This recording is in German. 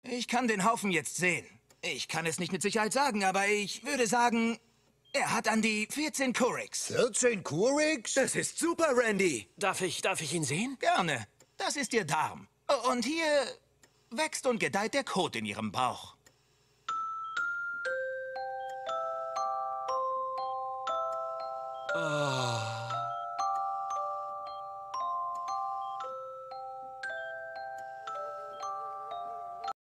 Ich kann den Haufen jetzt sehen. Ich kann es nicht mit Sicherheit sagen, aber ich würde sagen, er hat an die 14 Kurix. 14 Kurix? Das ist super, Randy. Darf ich ihn sehen? Gerne. Das ist Ihr Darm. Und hier wächst und gedeiht der Kot in Ihrem Bauch. Oh.